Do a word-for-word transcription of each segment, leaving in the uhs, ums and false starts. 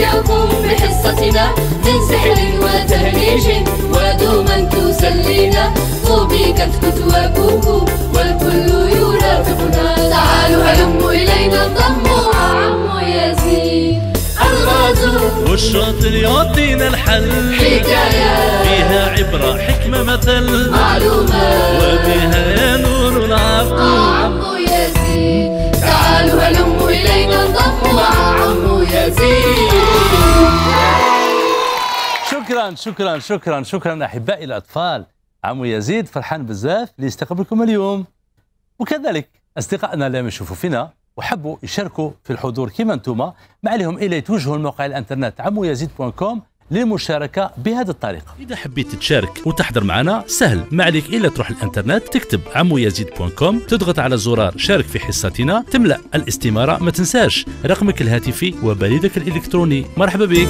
نمتعكم بحصتنا من سحر وتهريج ودوما تسلينا طوبى كتكت وكوكو والكل يرافقنا. تعالوا هلموا إلينا انضموا مع عمو يزيد الغازو والشاطر يعطينا الحل حكاية فيها عبرة حكمة مثل معلومات وبها نور العقل مع عمو يزيد. تعالوا هلموا إلينا انضموا مع عمو يزيد. شكرا شكرا شكرا شكرا احبائي الاطفال. عمو يزيد فرحان بزاف اللي يستقبلكم اليوم، وكذلك اصدقائنا اللي يشوفوا فينا وحبوا يشاركوا في الحضور كما انتم، ما عليهم الا يتوجهوا لموقع الانترنت عمو يزيد دوت كوم للمشاركه بهذه الطريقه. إذا حبيت تشارك وتحضر معنا سهل، ما عليك إلا تروح الانترنت تكتب عمو يزيد دوت كوم، تضغط على زرار شارك في حصتنا، تملأ الاستمارة، ما تنساش رقمك الهاتفي وبريدك الإلكتروني. مرحبا بك.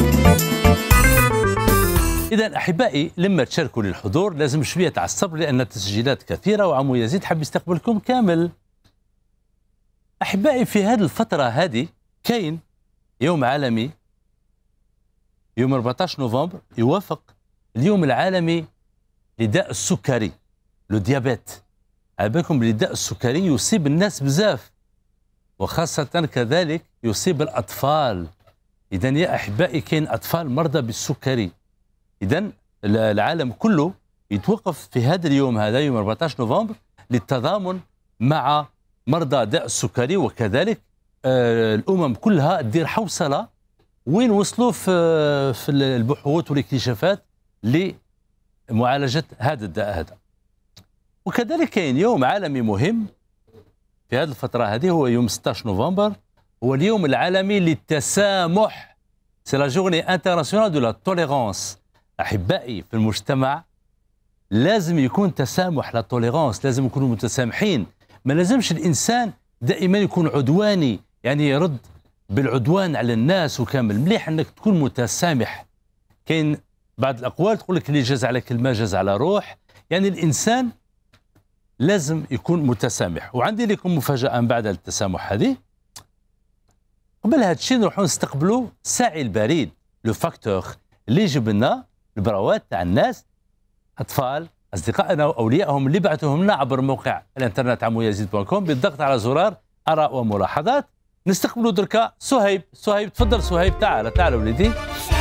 إذا أحبائي لما تشاركوا للحضور لازم شوية تاع الصبر لأن التسجيلات كثيرة وعمو يزيد حب يستقبلكم كامل. أحبائي في هذه الفترة هذه كاين يوم عالمي يوم أربعطاش نوفمبر يوافق اليوم العالمي لداء السكري لو ديابيت. على بالكم الداء السكري يصيب الناس بزاف وخاصة كذلك يصيب الأطفال. إذا يا أحبائي كاين أطفال مرضى بالسكري. إذا العالم كله يتوقف في هذا اليوم هذا يوم أربعطاش نوفمبر للتضامن مع مرضى داء السكري، وكذلك آه الأمم كلها تدير حوصلة وين وصلوا في في البحوث والاكتشافات لمعالجة هذا الداء هذا. وكذلك كاين يوم عالمي مهم في هذه الفترة هذه هو يوم ستطاش نوفمبر، هو اليوم العالمي للتسامح. سي لا جورني انترناسيونال دو لا توليرانس. أحبائي في المجتمع لازم يكون تسامح، لا توليرانس، لازم نكونوا متسامحين. ما لازمش الإنسان دائما يكون عدواني، يعني يرد بالعدوان على الناس وكامل. مليح أنك تكون متسامح. كاين بعض الأقوال تقول لك اللي جاز على كلمة جاز على روح، يعني الإنسان لازم يكون متسامح. وعندي لكم مفاجأة من بعد التسامح هذه. قبل هذا الشيء نروحوا نستقبلوا ساعي البريد لو فاكتور اللي يجيب لنا البراوات تاع الناس، اطفال اصدقائنا واوليائهم اللي بعثوهم لنا عبر موقع الانترنت عمو يزيد دوت كوم بالضغط على زرار اراء وملاحظات. نستقبلوا دركا صهيب. صهيب تفضل. صهيب تعال تعال وليدي.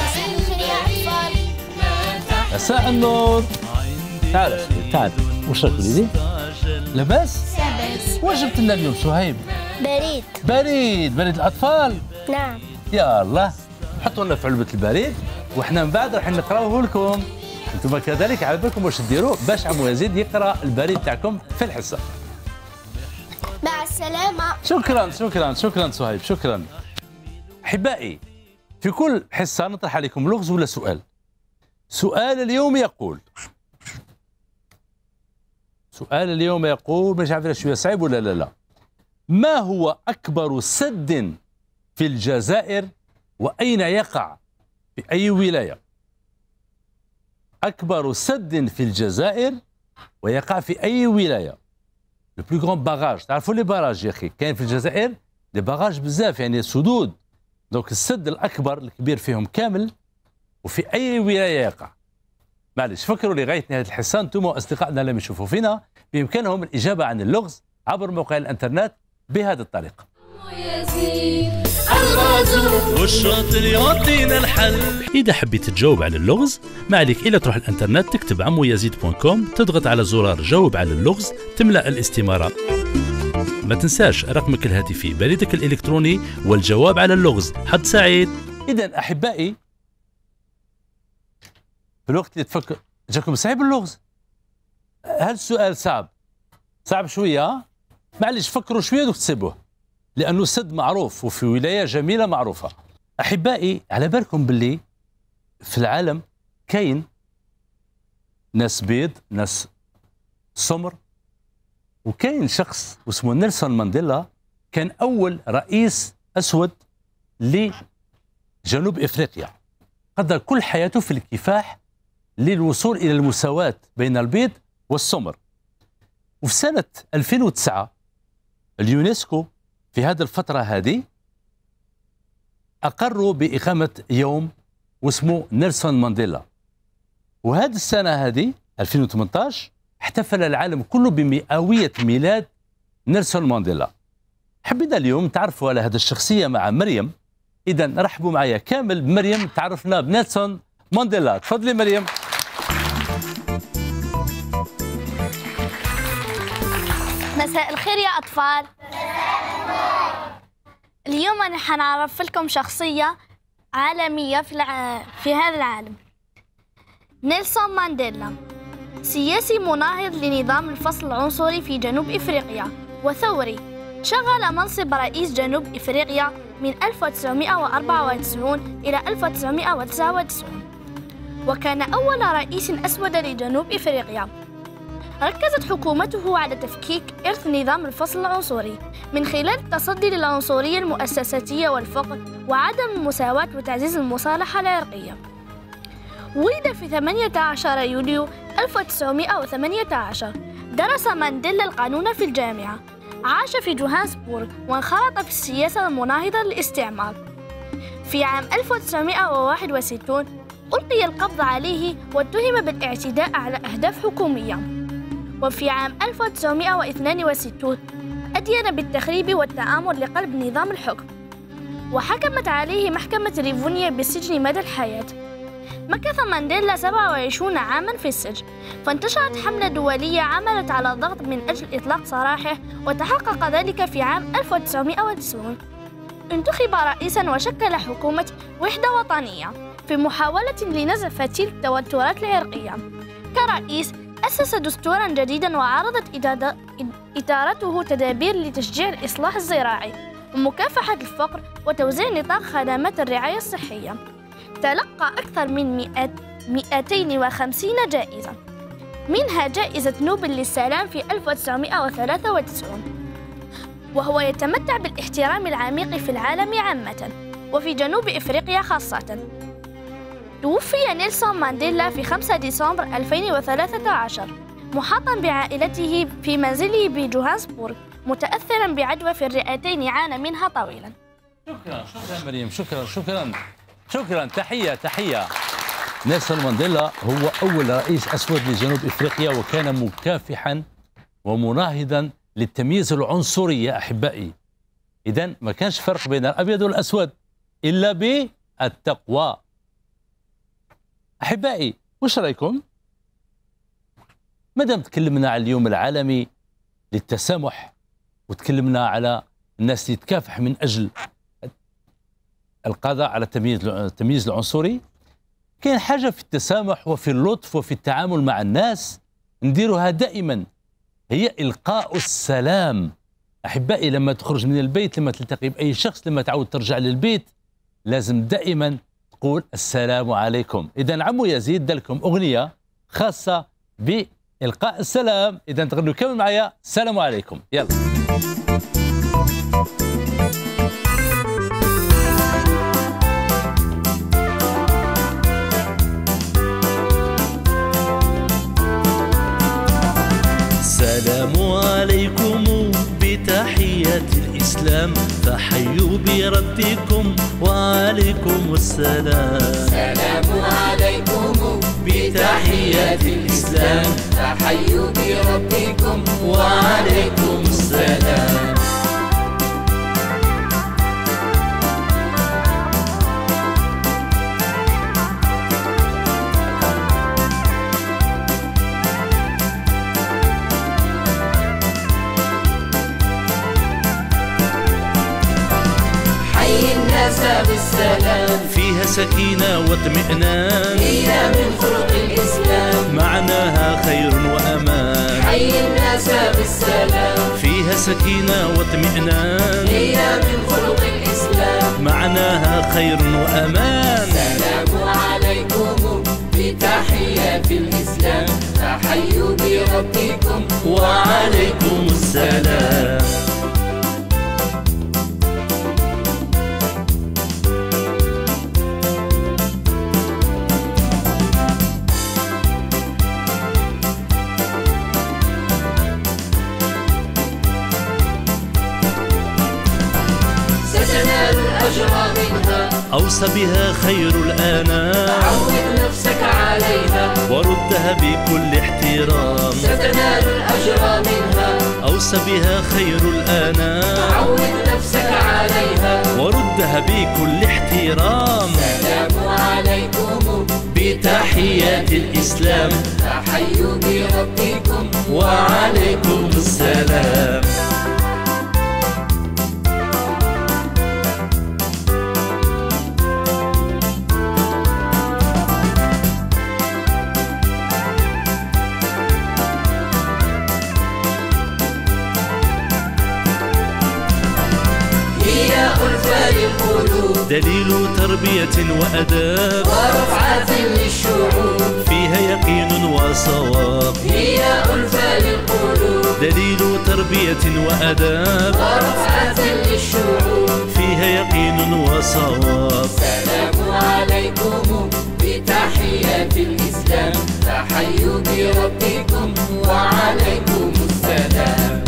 مساء النور. تعال تعال. واش راك وليدي؟ لاباس؟ لاباس. واش جبت لنا اليوم صهيب؟ بريد. بريد. بريد الاطفال؟ نعم. يا الله حطوا لنا في علبه البريد وحنا من بعد راح نقراوه لكم. انتم كذلك على بالكم واش ديروا باش عمو يزيد يقرا البريد تاعكم في الحصه. مع السلامة. شكرا شكرا شكرا صهيب شكرا. احبائي في كل حصه نطرح عليكم لغز ولا سؤال. سؤال اليوم يقول سؤال اليوم يقول مش عارف شويه صعب ولا لا لا. ما هو اكبر سد في الجزائر واين يقع؟ في اي ولايه؟ أكبر سد في الجزائر ويقع في أي ولاية؟ لو بلو غون باراج. تعرفوا لي باراج يا أخي كاين في الجزائر لي باراج بزاف، يعني سدود. دونك السد الأكبر الكبير فيهم كامل وفي أي ولاية يقع؟ معلش فكروا لغاية نهاية الحصة أنتم وأصدقائنا اللي يشوفوا فينا بإمكانهم الإجابة عن اللغز عبر موقع الإنترنت بهذه الطريقة. والشاطر يعطينا الحل. إذا حبيت تجاوب على اللغز ما عليك إلا تروح الانترنت تكتب عمو يزيد دوت كوم، تضغط على زرار جاوب على اللغز، تملأ الاستمارة، ما تنساش رقمك الهاتفي بريدك الإلكتروني والجواب على اللغز. حد سعيد. إذا أحبائي في الوقت اللي تفكر جاكم صعيب اللغز. هل السؤال صعب؟ صعب شوية؟ معلش فكروا شوية دوك تسيبوه لأنه سد معروف وفي ولاية جميلة معروفة. أحبائي على بالكم باللي في العالم كاين ناس بيض ناس سمر، وكاين شخص اسمه نيلسون مانديلا كان أول رئيس أسود لجنوب إفريقيا، قضى كل حياته في الكفاح للوصول إلى المساواة بين البيض والسمر. وفي سنة ألفين وتسعة اليونسكو في هذه الفترة هذه أقروا بإقامة يوم واسمه نيلسون مانديلا. وهذه السنة هذه ألفين وثمانية عشر احتفل العالم كله بمئوية ميلاد نيلسون مانديلا. حبينا اليوم تعرفوا على هذه الشخصية مع مريم. إذا رحبوا معايا كامل بمريم تعرفنا بنيلسون مانديلا. تفضلي مريم. مساء الخير يا أطفال. اليوم أنا حنعرف لكم شخصية عالمية في, الع... في هذا العالم. نيلسون مانديلا سياسي مناهض لنظام الفصل العنصري في جنوب إفريقيا وثوري. شغل منصب رئيس جنوب إفريقيا من ألف وتسعمئة وأربعة وتسعين إلى ألف وتسعمئة وتسعة وتسعين، وكان أول رئيس أسود لجنوب إفريقيا. ركزت حكومته على تفكيك إرث نظام الفصل العنصري من خلال التصدي للعنصرية المؤسساتية والفقر وعدم المساواة وتعزيز المصالحة العرقية. ولد في ثمانية عشر يوليو ألف وتسعمئة وثمانية عشر. درس مانديلا القانون في الجامعة. عاش في جوهانسبورغ وانخرط في السياسة المناهضة للاستعمار. في عام ألف وتسعمئة وواحد وستين ألقي القبض عليه واتهم بالاعتداء على أهداف حكومية. وفي عام ألف وتسعمئة واثنين وستين أدين بالتخريب والتآمر لقلب نظام الحكم، وحكمت عليه محكمة ريفونيا بالسجن مدى الحياة. مكث مانديلا سبعة وعشرين عاماً في السجن، فانتشرت حملة دولية عملت على الضغط من أجل إطلاق سراحه، وتحقق ذلك في عام ألف وتسعمئة وتسعين. انتخب رئيساً وشكل حكومة وحدة وطنية في محاولة لنزع فتيل التوترات العرقية. كرئيس أسس دستوراً جديداً، وعرضت إدارته تدابير لتشجيع الإصلاح الزراعي ومكافحة الفقر وتوزيع نطاق خدمات الرعاية الصحية. تلقى أكثر من مئتين وخمسين جائزة، منها جائزة نوبل للسلام في ألف وتسعمئة وثلاثة وتسعين، وهو يتمتع بالاحترام العميق في العالم عامة وفي جنوب إفريقيا خاصة. توفي نيلسون مانديلا في خمسة ديسمبر ألفين وثلاثة عشر محاطا بعائلته في منزله بجوهانسبورغ، متأثرا بعدوى في الرئتين عانى منها طويلا. شكرا شكرا مريم. شكرا شكرا شكرا. تحية تحية. نيلسون مانديلا هو أول رئيس أسود لجنوب إفريقيا، وكان مكافحا ومناهضا للتمييز العنصري يا أحبائي. إذن ما كانش فرق بين الأبيض والأسود إلا بالتقوى. أحبائي وش رأيكم؟ مادام تكلمنا على اليوم العالمي للتسامح، وتكلمنا على الناس اللي تكافح من أجل القضاء على التمييز العنصري، كاين حاجة في التسامح وفي اللطف وفي التعامل مع الناس نديروها دائما، هي إلقاء السلام. أحبائي لما تخرج من البيت، لما تلتقي بأي شخص، لما تعود ترجع للبيت، لازم دائما تقول السلام عليكم. إذا عمو يزيد دلكم أغنية خاصة بإلقاء السلام. إذا تغنوا كامل معايا السلام عليكم. يلا. السلام عليكم بتحية الإسلام، فحيوا بربكم وعليكم السلام. السلام عليكم بتحية الإسلام، فحيوا بربكم وعليكم السلام. بالسلام، فيها سكينة واطمئنان، هي من خلق الإسلام، معناها خير وأمان. حي الناس بالسلام، فيها سكينة واطمئنان، هي من خلق الإسلام، معناها خير وأمان. السلام عليكم بتحية الإسلام، فحيوا بربكم وعليكم السلام. ستنال الأجر منها أوصى بها خير الآنام عود نفسك عليها وردها بكل احترام ستنال الأجر منها أوصى بها خير الآنام عود نفسك عليها وردها بكل احترام السلام عليكم بتحيات الإسلام تحيوا بربكم وعليكم السلام. هي ألفة للقلوب دليل تربية وأداب ورفعة للشعوب فيها يقين وصواب هي ألفة للقلوب دليل تربية وأداب ورفعة للشعوب فيها يقين وصواب. السلام عليكم بتحيات الإسلام تحيوا بربكم وعليكم السلام.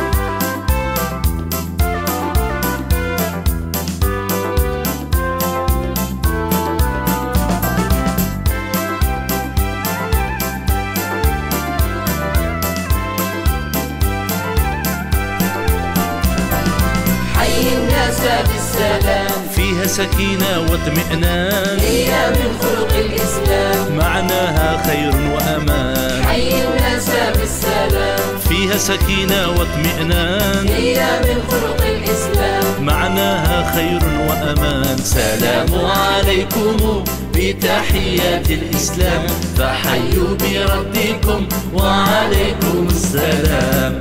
حي الناس بالسلام فيها سكينة واطمئنان هي من خلق الإسلام معناها خير وأمان حي الناس بالسلام فيها سكينة واطمئنان هي من خلق الإسلام معناها خير وأمان. سلام عليكم بتحيات الإسلام فحيوا بربكم وعليكم السلام.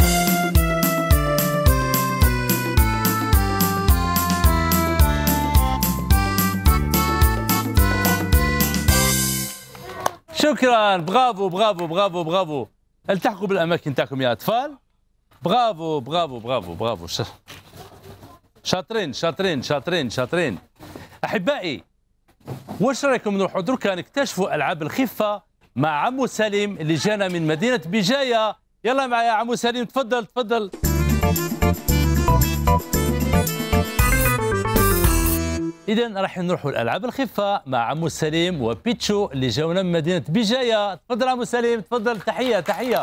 شكرا، برافو برافو برافو برافو. التحقوا بالاماكن تاعكم يا اطفال. برافو برافو برافو برافو. شاطرين شاطرين شاطرين شاطرين. احبائي، واش رايكم نروحوا دركا نكتشفوا العاب الخفه مع عمو سليم اللي جانا من مدينه بجايه. يلا معايا عمو سليم، تفضل تفضل. إذا راح نروحوا الألعاب الخفة مع عمو سليم وبيتشو اللي جاونا من مدينة بجاية. تفضل عمو سليم تفضل. تحية تحية.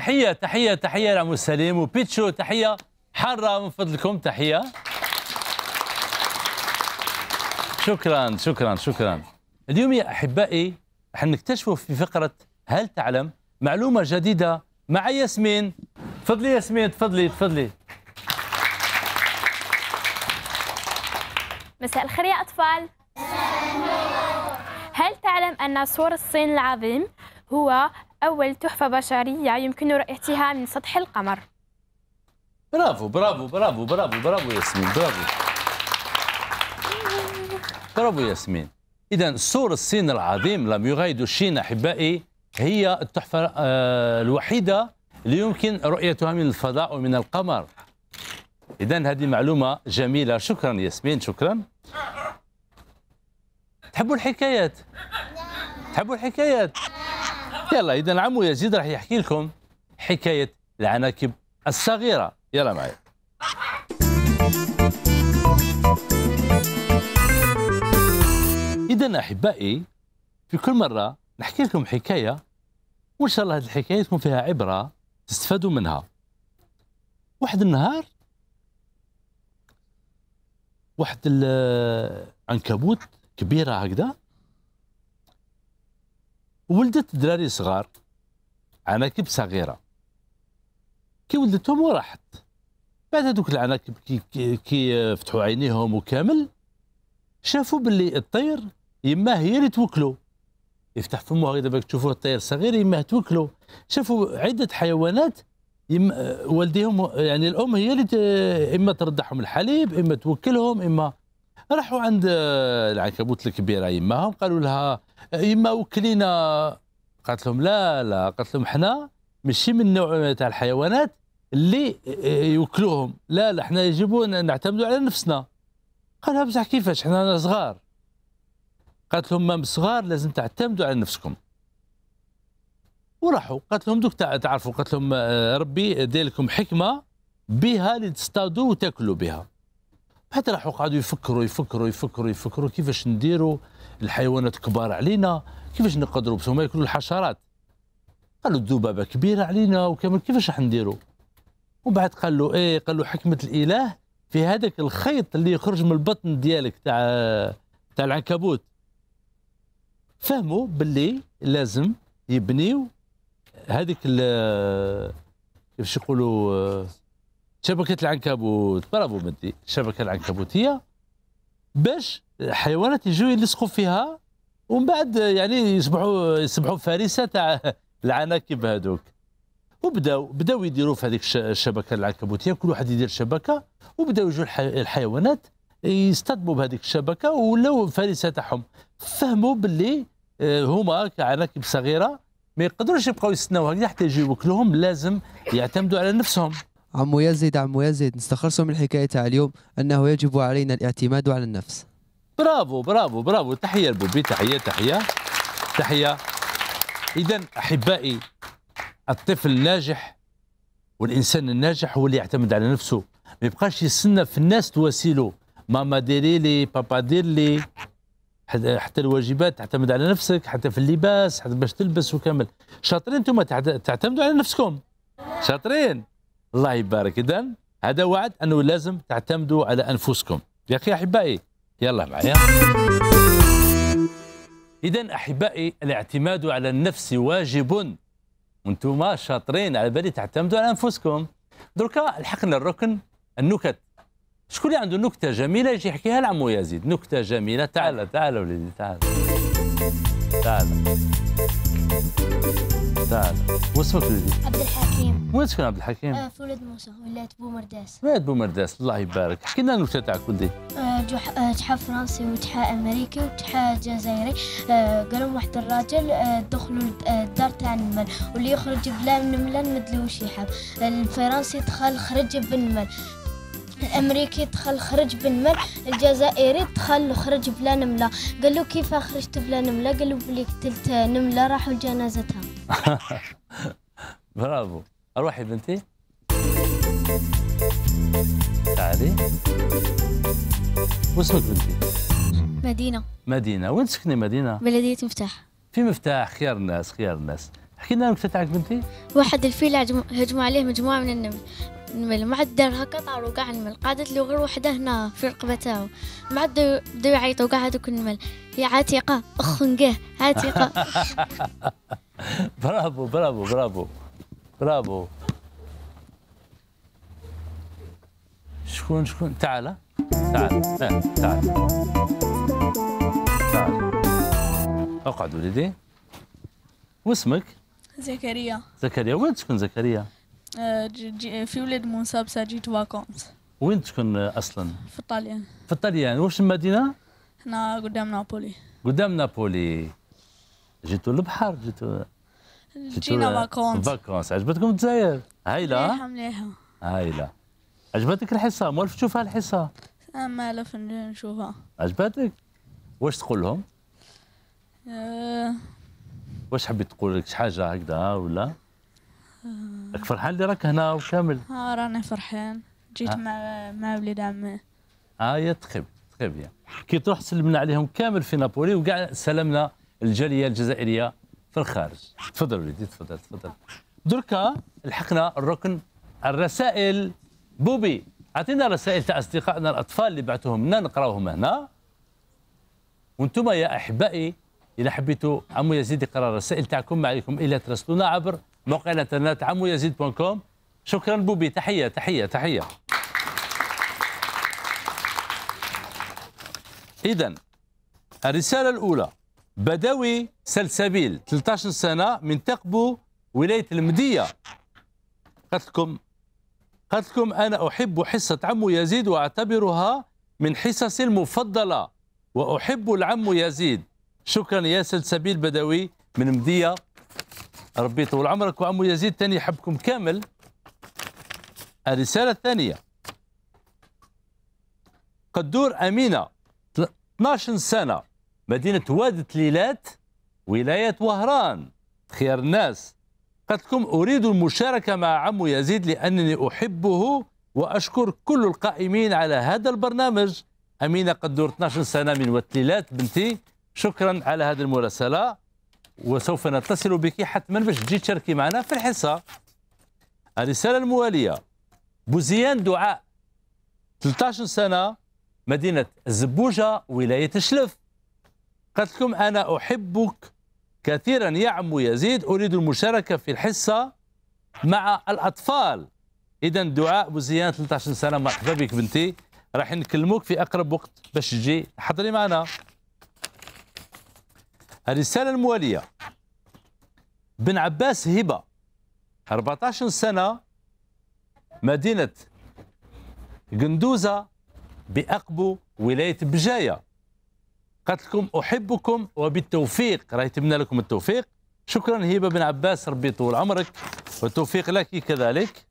تحيه تحيه تحيه لعمو سليم وبيتشو، تحيه حاره من فضلكم، تحيه. شكرا شكرا شكرا. اليوم يا احبائي حنكتشفوا في فقره هل تعلم معلومه جديده مع ياسمين. تفضلي ياسمين، تفضلي تفضلي. مساء الخير يا أطفال. هل تعلم أن سور الصين العظيم هو أول تحفة بشرية يمكن رؤيتها من سطح القمر؟ برافو برافو برافو برافو برافو ياسمين، برافو برافو ياسمين. إذا سور الصين العظيم لا ميغاي دو شين أحبائي هي التحفة الوحيدة اللي يمكن رؤيتها من الفضاء ومن القمر. إذا هذه معلومة جميلة. شكرا ياسمين، شكرا. تحبوا الحكايات؟ تحبوا الحكايات؟ يلا إذا عمو يزيد راح يحكي لكم حكاية العناكب الصغيرة. يلا معي. إذا أحبائي في كل مرة نحكي لكم حكاية وإن شاء الله هذه الحكاية تكون فيها عبرة تستفادوا منها. واحد النهار واحد العنكبوت كبيرة هكذا ولدت دراري صغار، عناكب صغيرة. كي ولدتهم وراحت، بعد هذوك العناكب كي, كي, كي فتحوا عينيهم وكامل شافوا باللي الطير يما هي اللي توكلوا. يفتح فمه هكذا باش تشوفوه الطير صغير يما توكلوا. شافوا عدة حيوانات يما والديهم يعني الأم هي اللي إما ترضعهم الحليب إما توكلهم إما. راحوا عند العنكبوت الكبيرة يماهم قالوا لها يما وكلينا. قالت لهم لا لا، قالت لهم حنا ماشي من نوع تاع الحيوانات اللي يوكلوهم، لا لا حنا يجب نعتمدوا على نفسنا. قالها بصح كيفاش حنا صغار؟ قالت لهم ما صغار لازم تعتمدوا على نفسكم. وراحوا قالت لهم دوك تعرفوا، قالت لهم ربي داير لكم حكمه بها اللي تصطادوا وتاكلوا بها. حتى راحوا قعدوا يفكروا يفكروا يفكروا يفكروا كيفاش نديروا، الحيوانات كبار علينا كيفاش نقدروا بس هما ياكلوا الحشرات. قالوا الذبابه كبيره علينا وكامل كيفاش راح نديروا؟ وبعد قال له ايه، قال له حكمه الاله في هذاك الخيط اللي يخرج من البطن ديالك تاع تاع العنكبوت. فهموا باللي لازم يبنيو هذيك كيفاش يقولوا شبكه العنكبوت. برافو بنتي، الشبكه العنكبوتيه باش الحيوانات يجوا يلصقوا فيها ومن بعد يعني يصبحوا يصبحوا فريسه تاع العناكب هذوك. وبداو بداو يديروا في هذيك الشبكه العنكبوتيه، كل واحد يدير شبكه وبداو يجوا الحيوانات يصطدموا بهذيك الشبكه ولاو فريسه تاعهم. فهموا باللي هما كعناكب صغيره ما يقدروش يبقاو يستناو هكذا حتى يجيو يوكلوهم، لازم يعتمدوا على نفسهم. عمو يزيد عمو يزيد نستخلصوا من الحكايه تاع اليوم انه يجب علينا الاعتماد على النفس. برافو برافو برافو، تحيه لبوبي، تحيه تحيه تحيه. اذا احبائي الطفل الناجح والانسان الناجح هو اللي يعتمد على نفسه، ما يبقاش يستنى في الناس تواسيله، ماما ديري لي بابا دير لي. حتى الواجبات تعتمد على نفسك، حتى في اللباس حتى باش تلبس وكامل. شاطرين انتم تعتمدوا على نفسكم، شاطرين الله يبارك. اذا هذا وعد انه لازم تعتمدوا على انفسكم يا اخي احبائي. يلا معايا. اذا احبائي الاعتماد على النفس واجب، وانتم شاطرين على بالي تعتمدوا على انفسكم. دركا لحقنا الركن النكت. شكون اللي عنده نكته جميله يجي يحكيها لعمو يزيد؟ نكته جميله. تعال تعال وليدي، تعال تعال تعال. واسمك وليدي؟ عبد الحكيم. وين تكون عبد الحكيم؟ آه في ولد موسى ولات بومرداس. ولات بومرداس، الله يبارك. حكي لنا النكته تاعك ولدي. آه جح... تحا فرنسي وتحا امريكي وتحا جزائري. آه قالوا واحد الراجل آه دخلوا الدار تاع النمل، واللي يخرج بلا نمله نمدلوش يحب. الفرنسي دخل خرج بالنمل، الامريكي دخل خرج بالنمل، الجزائري دخل خرج بلا نمله. قال له كيف خرجت بلا نمله؟ قال له بلي قتلت نمله راحوا لجنازتها. برافو. اروحي بنتي تعالي. واسمك بنتي؟ مدينه. مدينه. وين تسكني مدينه؟ بلديه مفتاح. في مفتاح. خيار الناس خيار الناس. احكي لنا النكته تاعك بنتي. واحد الفيل هجم- هجموا عليه مجموعة من النمل. النمل ما عاد دار هكا طاروا كاع النمل، قعدت له غير وحده هنا في رقبة تاعو، ما عاد بداو يعيطوا كاع هذوك النمل، يا عتيقة اخ نقاه عتيقة. برافو برافو برافو برافو. شكون شكون تعال تعال آه، تعال تعال اقعد وليدي. واسمك؟ زكريا. زكريا. وين تسكن زكريا؟ آه، جي جي في ولاد منسابسة جيت فاكونس وين تسكن اصلا؟ في الطاليان. في الطليان. واش المدينه؟ هنا قدام نابولي. قدام نابولي. جيتوا للبحر؟ جيتوا جينا فاكونس. فاكونس. عجبتكم الجزائر؟ هايله. مليحة مليحة. هايله. عجبتك الحصه؟ موالف تشوفها الحصه؟ ما لف نشوفها. عجبتك؟ واش تقول لهم؟ آه، واش حبيت تقول لك شي حاجه هكذا ولا؟ راك فرحان اللي راك هنا وكامل؟ ها راني فرحان. جيت آه. مع مع وليد عمي. اه يا تخي تخي بيان. كي تروح سلمنا عليهم كامل في نابولي وكاع سلمنا الجاليه الجزائريه في الخارج. تفضل وليدي تفضل تفضل. دركا لحقنا الركن الرسائل. بوبي اعطينا رسائل تاع اصدقائنا الاطفال اللي بعثوهم لنا نقراوهم هنا. وانتم يا احبائي اذا حبيتوا عمو يزيد يقرا الرسائل تاعكم ما عليكم الا تراسلونا عبر موقع الانترنت عمو يزيد دوت كوم. شكرا بوبي. تحيه تحيه تحيه. إذن الرسالة الأولى بدوي سلسبيل ثلاثة عشر سنة من تقبو ولاية المدية. قالت لكم قالت لكم أنا أحب حصة عمو يزيد وأعتبرها من حصصي المفضلة وأحب العم يزيد. شكرا يا سلسبيل بدوي من مدية. ربي يطول عمرك وعمو يزيد تاني يحبكم كامل. الرسالة الثانية قدور أمينة اثناش سنة مدينة وادي تليلات ولاية وهران خيار الناس. قالت لكم أريد المشاركة مع عمو يزيد لأنني أحبه وأشكر كل القائمين على هذا البرنامج. أمينة قدور اثناش سنة من وادي تليلات بنتي. شكرا على هذه المراسلة وسوف نتصل بك حتما باش تجي تشاركي معنا في الحصة. الرسالة الموالية بوزيان دعاء ثلاثة عشر سنة مدينة الزبوجة ولاية الشلف. قالت لكم أنا أحبك كثيرا يا عمو يزيد أريد المشاركة في الحصة مع الأطفال. إذا دعاء بوزيان ثلاثة عشر سنة مرحبا بك بنتي. راح نكلموك في أقرب وقت باش تجي حضري معنا. الرسالة الموالية بن عباس هبة أربعة عشر سنة مدينة قندوزة بأقبو ولاية بجاية. قالت لكم أحبكم وبالتوفيق. راهي تمنى لكم التوفيق. شكرا هبة بن عباس ربي يطول عمرك والتوفيق لك كذلك.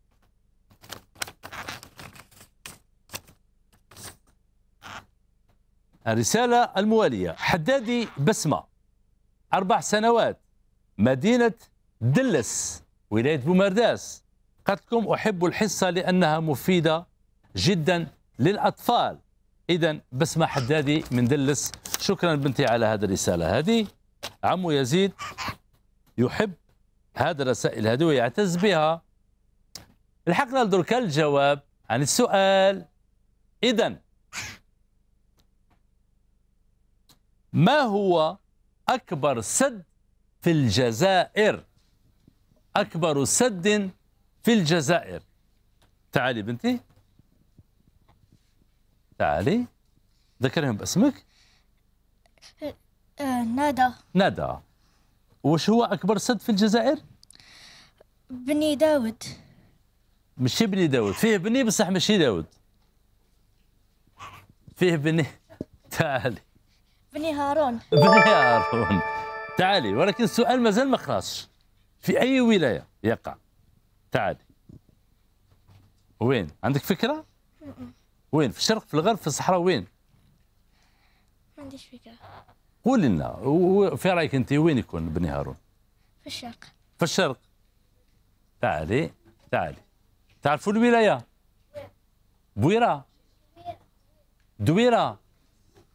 الرسالة الموالية حدادي بسمة أربع سنوات مدينة دلس ولاية بومرداس. قالت لكم أحب الحصة لأنها مفيدة جدا للأطفال. إذا بسمة حدادي من دلس. شكرا بنتي على هذه الرسالة. هذه عمو يزيد يحب هذه الرسائل هذه ويعتز بها. لحقنا لدركا الجواب عن السؤال. إذا ما هو أكبر سد في الجزائر؟ أكبر سد في الجزائر. تعالي بنتي تعالي ذكرهم باسمك. آه، ندى. ندى. وش هو أكبر سد في الجزائر؟ بني داود. ماشي بني داود. فيه بني بصح ماشي داود. فيه بني. تعالي. بني هارون. بني هارون. تعالي ولكن السؤال مازال ما خلاصش. في أي ولاية يقع؟ تعالي. وين؟ عندك فكرة؟ وين؟ في الشرق في الغرب في الصحراء وين؟ ما عنديش فكرة. قولي لنا في رايك انت وين يكون بني هارون؟ في الشرق. في الشرق. تعالي تعالي. تعرفوا الولاية؟ بويرة. دويرة.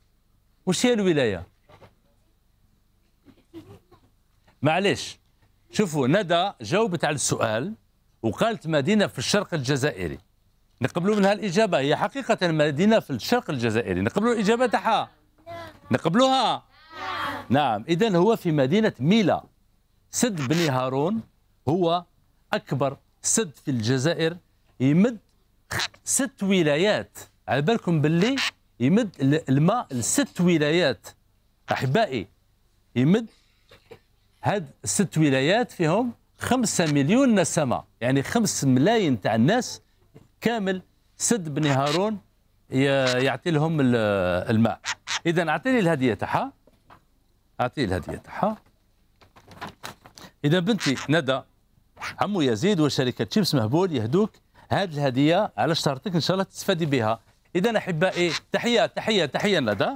وش هي الولاية؟ معليش شوفوا ندى جاوبت على السؤال وقالت مدينة في الشرق الجزائري. نقبلوا منها الإجابة، هي حقيقة مدينة في الشرق الجزائري. نقبلوا الإجابة تاعها؟ نقبلوها؟ نعم. إذن هو في مدينة ميلا. سد بني هارون هو أكبر سد في الجزائر، يمد ست ولايات. على بالكم باللي يمد الماء لست ولايات أحبائي. يمد هاد الست ولايات فيهم خمسة مليون نسمة، يعني خمس ملايين تاع الناس كامل. سد بني هارون يعطي لهم الماء. إذا أعطيني الهدية تاعها، أعطيني الهدية تاعها. إذا بنتي ندى، عمو يزيد وشركة شيبس مهبول يهدوك هذه الهدية على شرطك، إن شاء الله تستفادي بها. إذا أحبائي تحية تحية تحية ندى.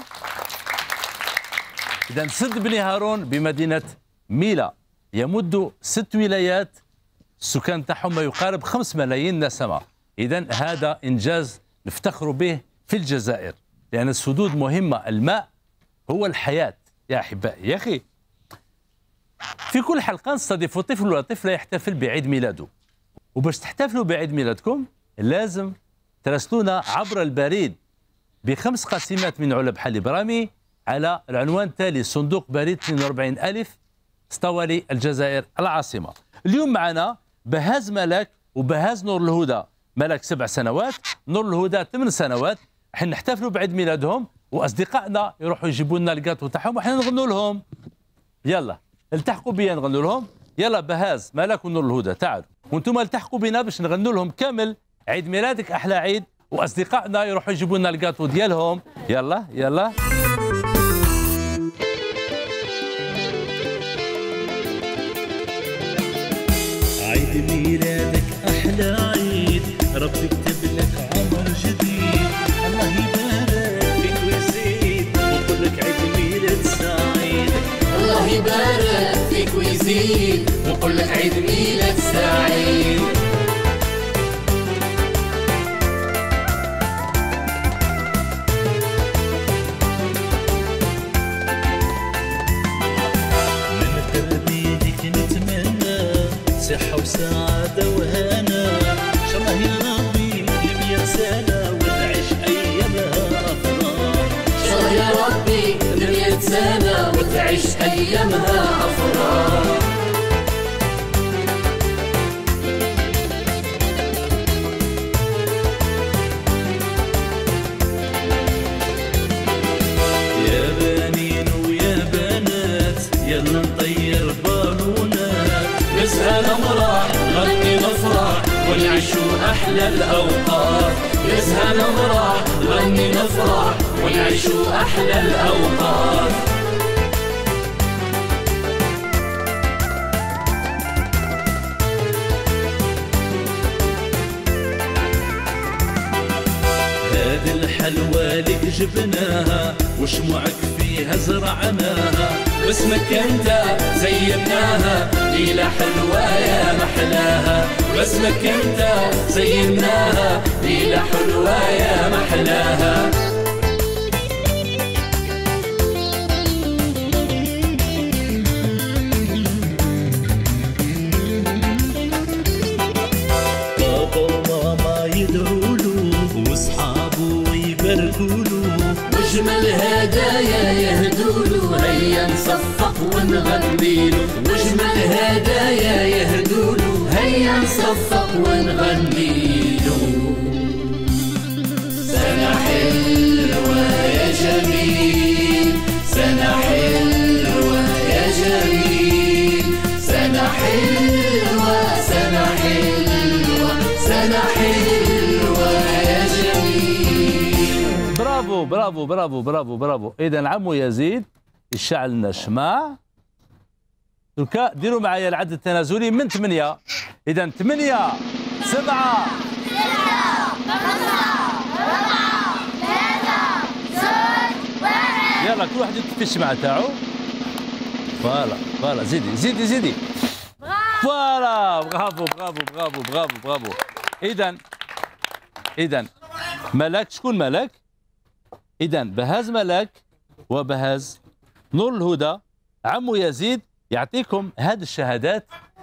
إذا سد بني هارون بمدينة ميلا يمد ست ولايات، السكان تاعهم ما يقارب خمس ملايين نسمة. إذا هذا إنجاز نفتخر به في الجزائر، لأن السدود مهمة. الماء هو الحياة يا أحبائي. يا أخي في كل حلقة نستضيف طفل ولا طفلة يحتفل بعيد ميلاده، وباش تحتفلوا بعيد ميلادكم لازم تراسلونا عبر البريد بخمس قسيمات من علب حليب رامي على العنوان التالي: صندوق بريد اثنين وأربعين ألف اسطوالي الجزائر العاصمة. اليوم معنا بهاز ملك وبهاز نور الهدى. ملك سبع سنوات، نور الهدى ثمان سنوات. حين نحتفلوا بعيد ميلادهم واصدقائنا يروحوا يجيبوا لنا الكاتو تاعهم وحنا نغنوا لهم. يلا التحقوا بيا نغنوا لهم. يلا بهاز ملك ونور الهدى تعالوا، وانتم التحقوا بنا باش نغنوا لهم كامل عيد ميلادك احلى عيد، واصدقائنا يروحوا يجيبوا لنا الكاتو ديالهم. يلا يلا. عيد ميلادك أحلى عيد، ربي يكتب لك عمر جديد. الله يبارك فيك ويزيد ويقول لك عيد ميلاد سعيد. الله يبارك فيك ويزيد ويقول لك عيد ميلاد سعيد. صحة وسعادة وهنا، إن شاء الله يا ربي لمية سنة وتعيش أيامها أفراح. إن شاء الله يا ربي لمية سنة وتعيش أيامها أفراح. يا بنين ويا بنات يلا نطير بالونات، نزهى نمرح نغني نفرح ونعيشوا أحلى الأوقات. نزهى نمرح نغني نفرح ونعيشوا أحلى الأوقات. هذه الحلوى لك جبناها وشموعك فيها زرعناها، باسمك انت زيناها ليلة حلوة يا محلاها. باسمك انت زيناها ليلة حلوة يا محلاها. بابا وماما يدعوله واصحابه يباركوله، واجمل هدايا يهدوله هيا نصفق ونغنيله. واجمل هدايا يهدوله هيا نصفق ونغنيله. سنة حلوة يا جميل، سنة حلوة يا جميل، سنة حلوة سنة حلوة سنة حلوة يا جميل. برافو برافو برافو برافو برافو. إذا عمو يزيد يشعل لنا الشمع. دركا ديروا معايا العد التنازلي من ثمانية. إذا ثمانية سبعة يلا كل واحد يطفي الشمعة تاعو. فوالا فوالا زيدي زيدي زيدي. فوالا برافو برافو برافو برافو برافو. إذا إذا ملك شكون ملك؟ إذا بهاز ملك وبهاز نور الهدى. عمو يزيد يعطيكم هذه الشهادات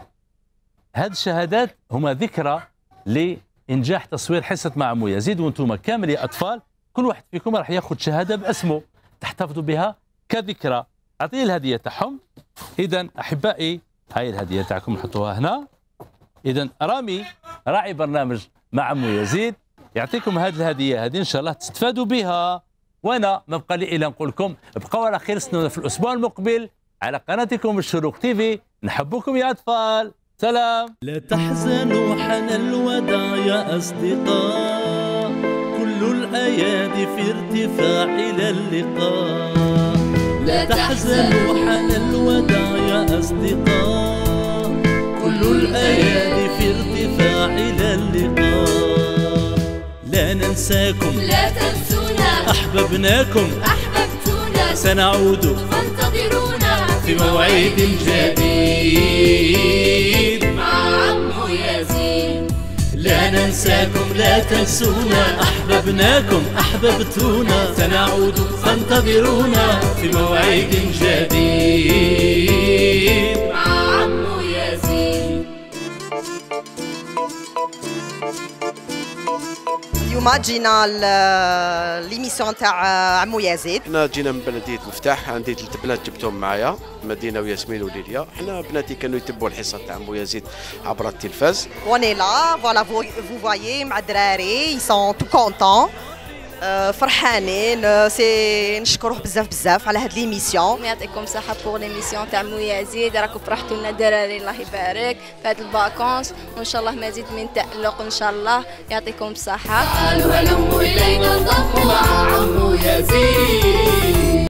هذه الشهادات هما ذكرى لإنجاح تصوير حصة مع عمو يزيد، وانتم كامل يا أطفال كل واحد فيكم راح ياخذ شهادة باسمه تحتفظوا بها كذكرى. أعطيه الهدية تاعهم. إذا أحبائي هاي الهدية تاعكم نحطوها هنا. إذا رامي راعي برنامج مع عمو يزيد يعطيكم هذه الهدية، هذه إن شاء الله تستفادوا بها. وأنا ما بقى لي إلا نقول لكم بقوا على خير، استنونا في الأسبوع المقبل على قناتكم الشروق تيفي. نحبكم يا أطفال، سلام. لا تحزنوا حان الوداع يا أصدقاء، كل الأيادي في ارتفاع إلى اللقاء. لا تحزنوا حان الوداع يا أصدقاء، كل الأيادي في ارتفاع إلى اللقاء. لا ننساكم لا تنسونا، أحببناكم أحببتونا، سنعود فانتظرونا في موعد جديد مع عمو يزيد. لا ننساكم لا تنسونا، أحببناكم أحببتونا، سنعود فانتظرونا في موعد جديد مع عمو يزيد. اليوم جينا ليميسيون تاع عمو يزيد. حنا جينا من بلديه مفتاح، عندي ثلاث بنات جبتهم معايا، مدينه وياسمين وليليا. حنا بناتي كانوا يتبعوا الحصه تاع عمو يزيد عبر التلفاز. وني لا فوالا فو فوايي مع الدراري يي سون تو كونطون فرحانين. سي نشكروه بزاف بزاف على هاد ليميسيون. يعطيكم الصحه بوغ ليميسيون تاع عمو يزيد، راكم فرحتوا لنا الدراري الله يبارك في هاد الفاكونس، وان شاء الله مزيد من تألق ان شاء الله. يعطيكم الصحه. تعالوا هلموا الينا انضموا مع عمو يزيد.